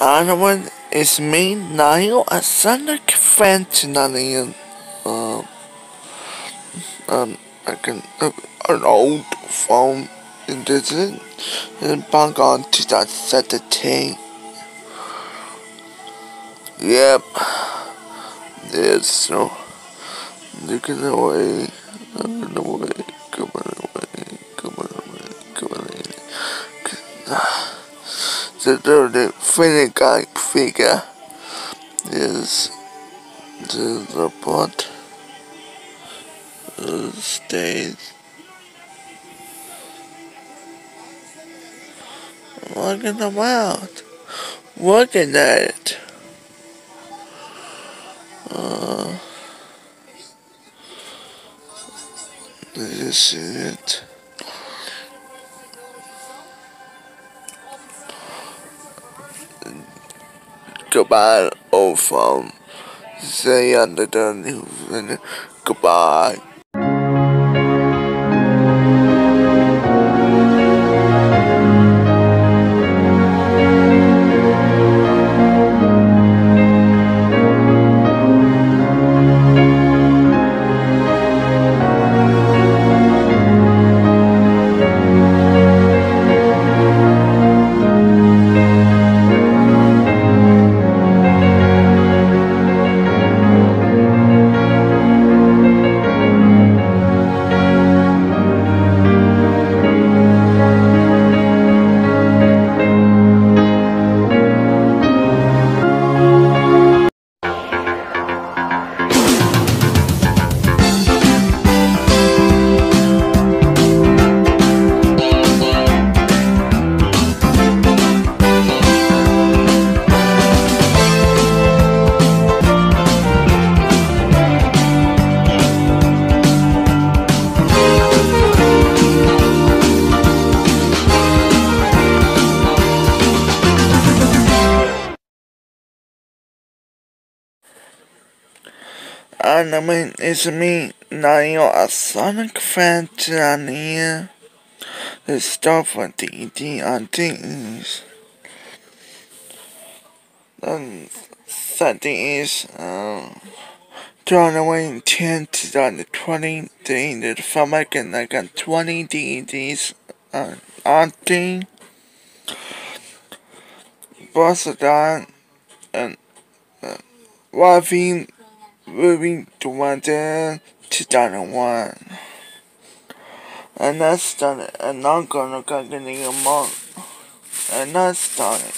Anyone is me, Niall, a Sonic fan tonight. Um, I can an old phone in Disney and back on 2017. Yep, there's so looking away, looking away, coming away, coming away, coming away. The dirty funny guy figure is the robot stays walking about, looking at it. This is it. Goodbye, old phone. Say under the news. Goodbye. Anime is me, Niall, a Sonic fan tonight. The stuff for D&D on things. And setting is January 10th, 2020. The film I got 20 DVDs on thing. Boston and Ravi moving to London 2001. And that's done it. And I'm gonna get a month. And that's done it.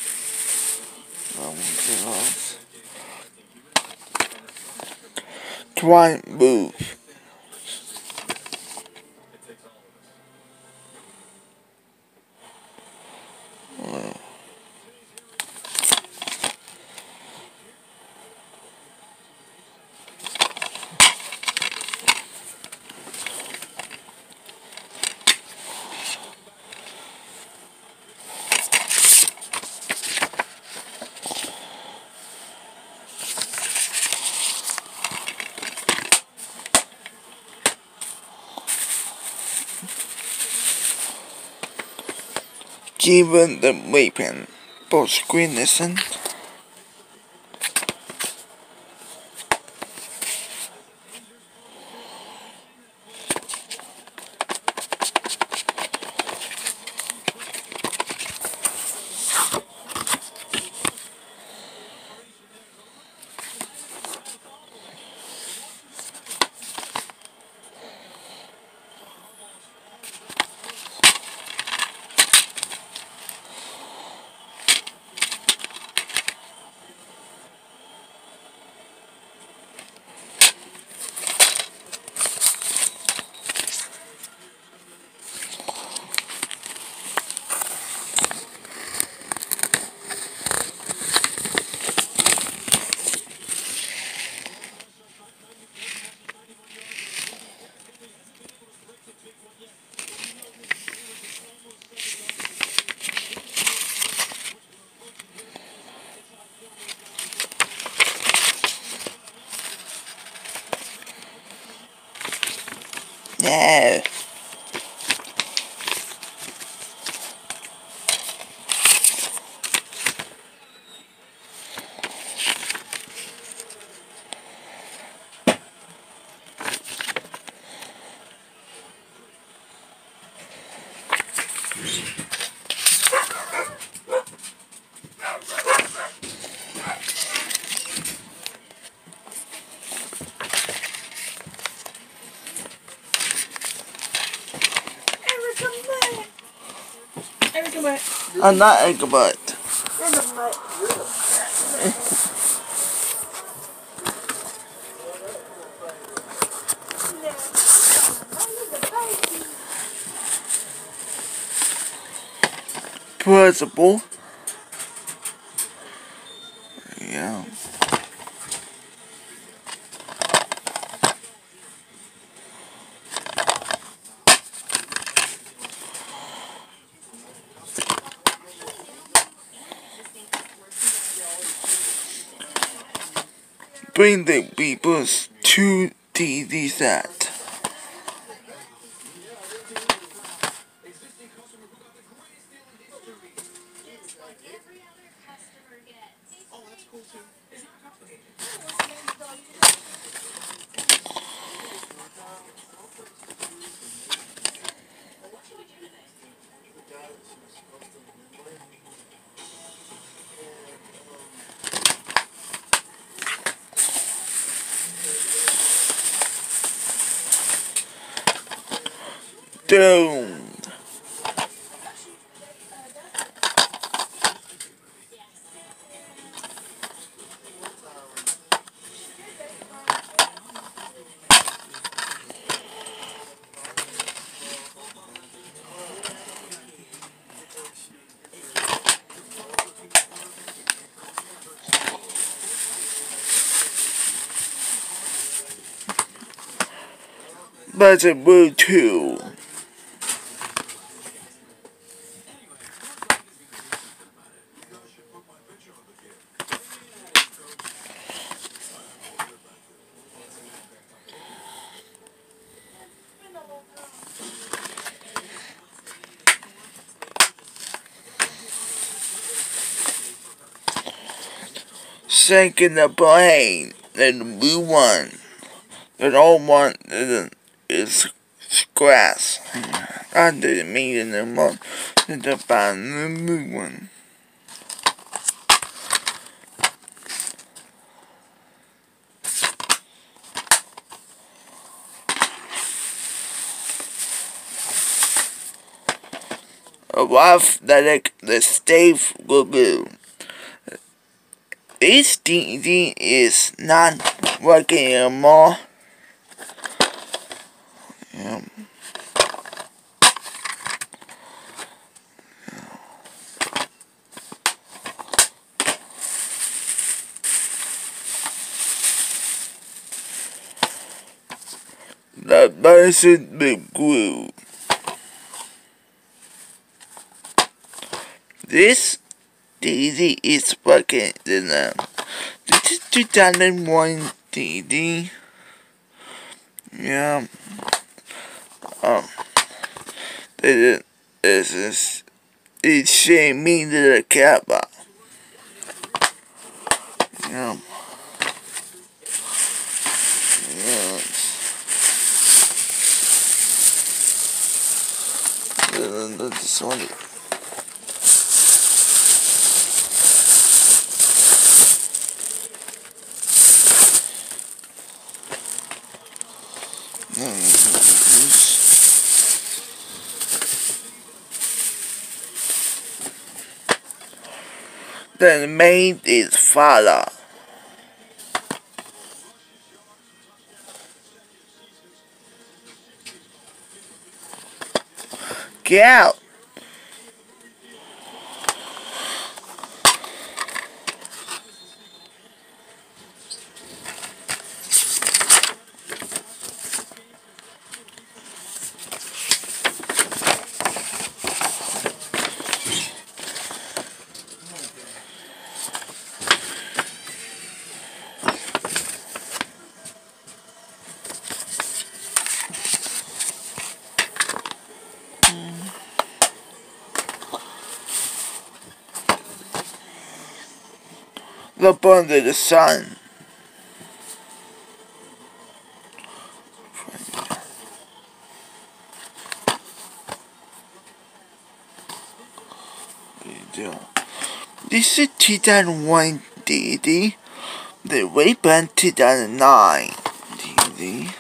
Try move. Given the weapon, both screen listen. I'm not Ichabod. Principal. Yeah. Bring the peoples to the set. Doomed. Buzzer Boo 2. Sinking the plane, and the blue one. The old one is grass. I didn't mean in the month to find the blue one. A wife that the Stave Lagoon. This DVD is not working anymore. Yeah. The person been glued. This DVD is working now. This is 2001 DVD. Yeah. It's showing me to the camera. Yeah. This one. The maid is father. Get out. Look under the sun. This is 2001 DVD. The Ray-Ban 2009 DVD.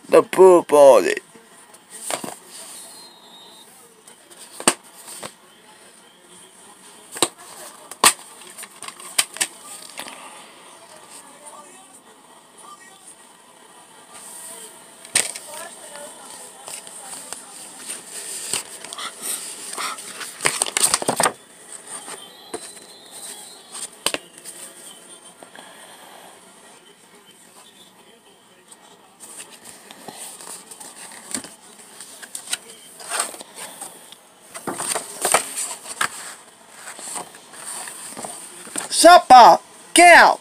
the pool boarded. Supper! Get out!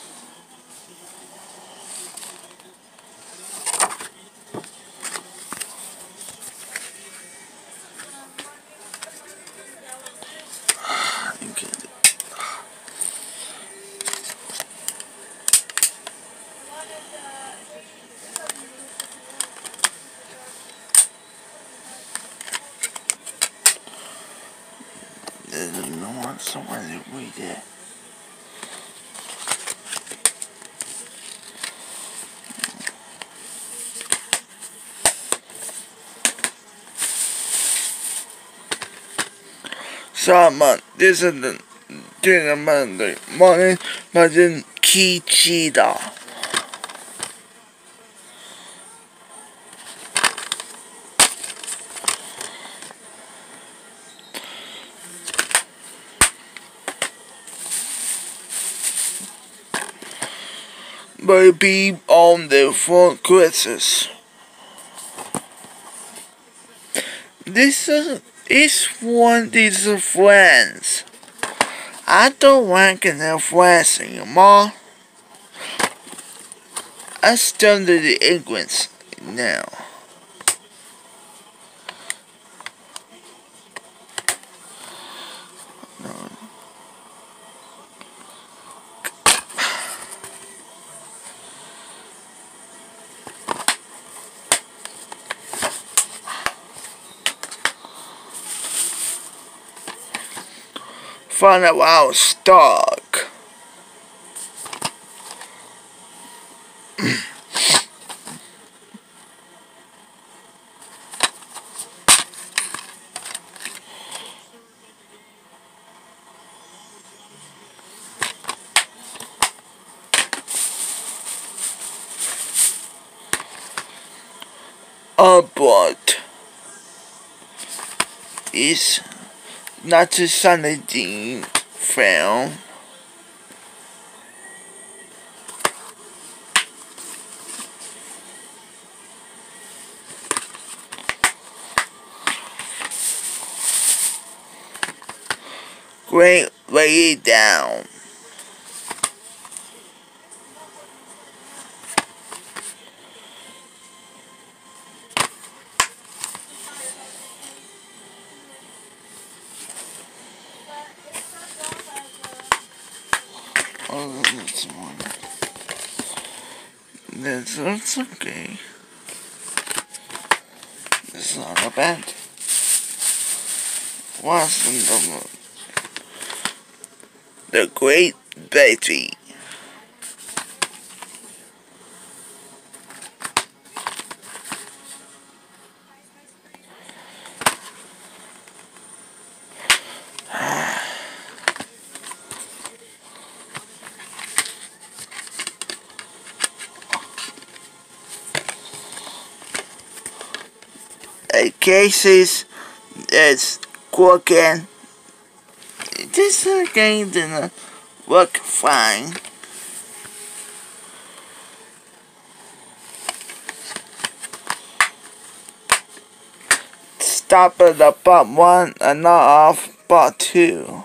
There's no one somewhere that we did. Someone, this is the dinner Monday morning, but in Kichida. Baby on the front Christmas. This one is friends. I don't like enough friends anymore. I studied the English now. Find out our stock. But is not to Sunday Dean found. Great, lay it down. Oh, that's one. That's okay. It's not a bad. What's the Great Betty? Cases is working. This game didn't work fine. Stop at the part 1 and not off part 2.